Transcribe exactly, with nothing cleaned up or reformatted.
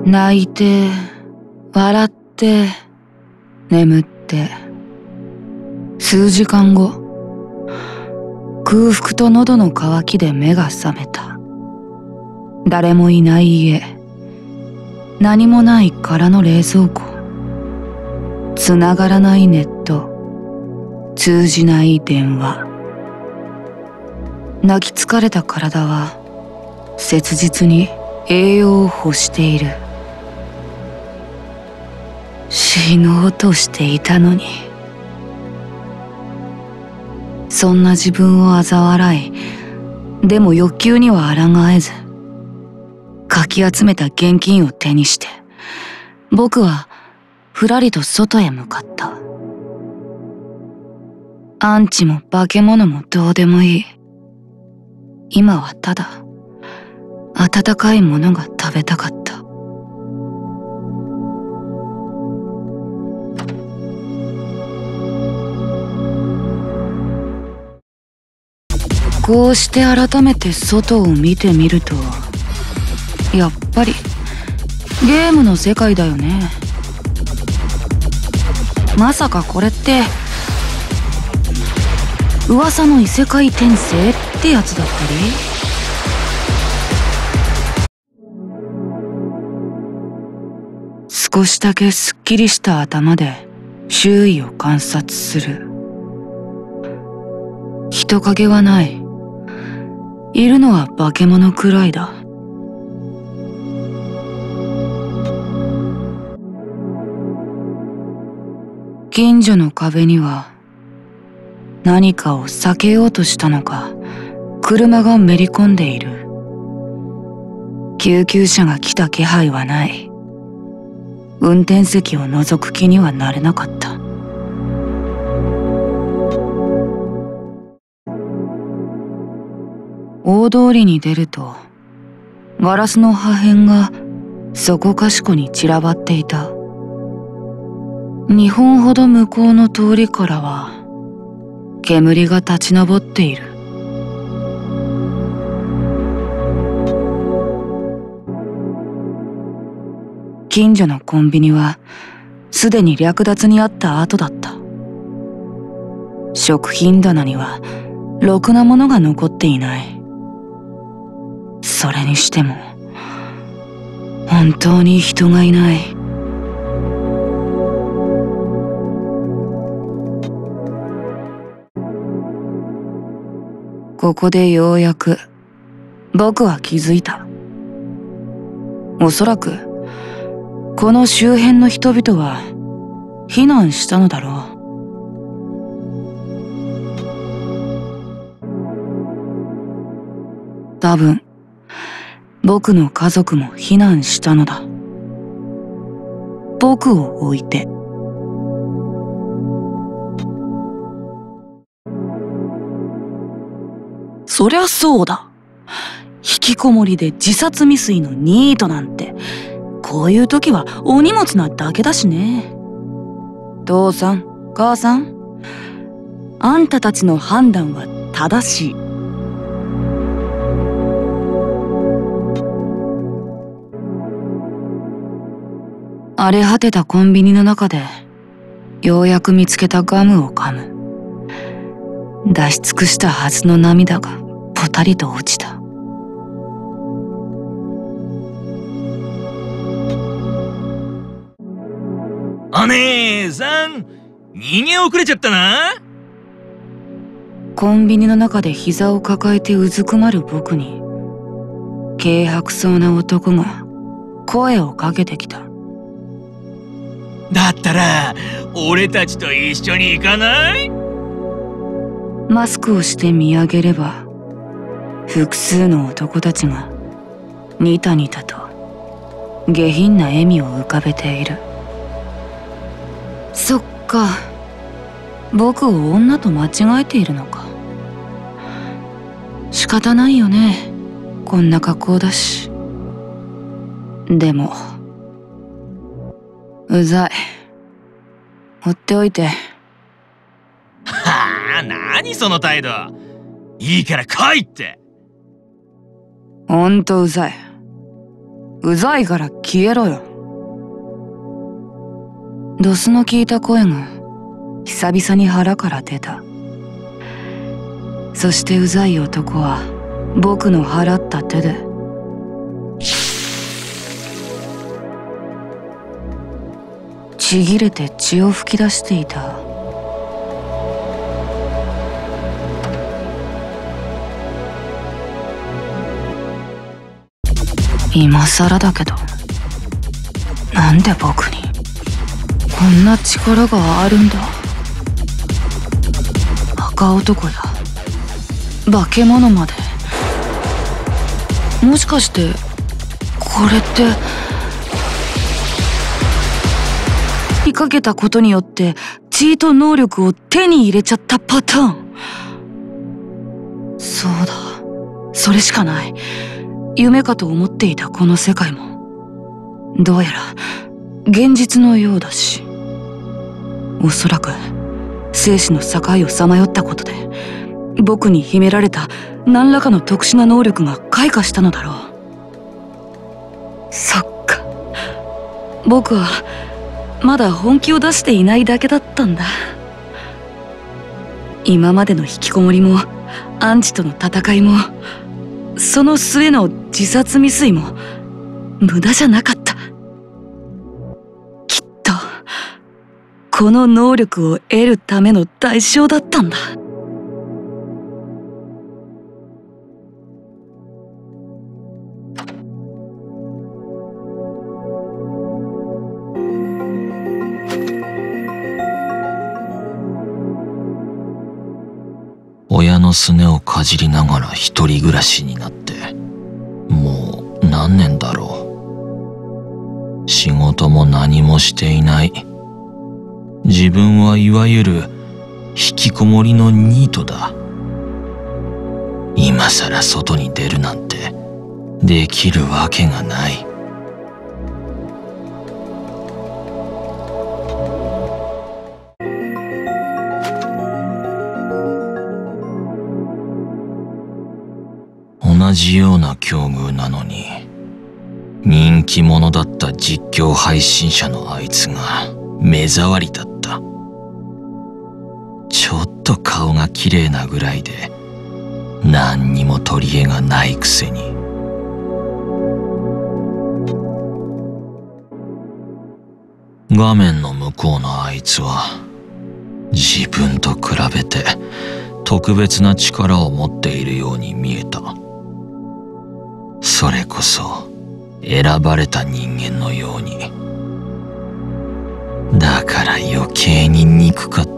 泣いて笑って眠って、数時間後、空腹と喉の渇きで目が覚めた。誰もいない家、何もない空の冷蔵庫、つながらないネット、通じない電話。泣き疲れた体は切実に栄養を欲している。死のうとしていたのに。そんな自分を嘲笑い、でも欲求には抗えず、かき集めた現金を手にして、僕はふらりと外へ向かった。アンチも化け物もどうでもいい。今はただ温かいものが食べたかった。こうして改めて外を見てみると、やっぱりゲームの世界だよね。まさかこれって噂の異世界転生ってやつだったり。少しだけすっきりした頭で周囲を観察する。人影はない。いるのは化け物くらいだ。近所の壁には何かを避けようとしたのか、車がめり込んでいる。救急車が来た気配はない。運転席を覗く気にはなれなかった。大通りに出ると、ガラスの破片がそこかしこに散らばっていた。にほんほど向こうの通りからは煙が立ち上っている。近所のコンビニはすでに略奪にあった後だった。食品棚にはろくなものが残っていない。それにしても本当に人がいない。ここでようやく僕は気づいた。おそらくこの周辺の人々は避難したのだろう。多分僕の家族も避難したのだ。僕を置いて。そりゃそうだ。引きこもりで自殺未遂のニートなんて、こういう時はお荷物なだけだしね。父さん、母さん、あんたたちの判断は正しい。荒れ果てたコンビニの中でようやく見つけたガムを噛む。出し尽くしたはずの涙がぽたりと落ちた。 お姉さん、逃げ遅れちゃったな。 コンビニの中で膝を抱えてうずくまる僕に軽薄そうな男が声をかけてきた。 だったら俺たちと一緒に行かない？ マスクをして見上げれば、複数の男たちがニタニタと下品な笑みを浮かべている。そっか、僕を女と間違えているのか。仕方ないよね、こんな格好だし。でもうざい。放っておいて。 はあ、何その態度。いいから来いって。 ほんとうざい。 うざいから消えろよ。ドスの効いた声が久々に腹から出た。そしてうざい男は僕の払った手でちぎれて血を吹き出していた。今更だけど、なんで僕にこんな力があるんだ。赤男や化け物まで。もしかしてこれって見かけたことによってチート能力を手に入れちゃったパターン。そうだ、それしかない。夢かと思っていたこの世界もどうやら現実のようだし、おそらく生死の境をさまよったことで僕に秘められた何らかの特殊な能力が開花したのだろう。そっか、僕はまだ本気を出していないだけだったんだ。今までの引きこもりもアンチとの戦いもその末の自殺未遂も無駄じゃなかった。きっとこの能力を得るための代償だったんだ。 親のすねをかじりながら一人暮らしになってもう何年だろう。仕事も何もしていない。自分はいわゆる引きこもりのニートだ。今さら外に出るなんてできるわけがない。同じような境遇なのに人気者だった実況配信者のあいつが目障りだった。ちょっと顔が綺麗なぐらいで何にも取り柄がないくせに。画面の向こうのあいつは自分と比べて特別な力を持っているように見えた。それこそ選ばれた人間のように。だから余計に憎かっ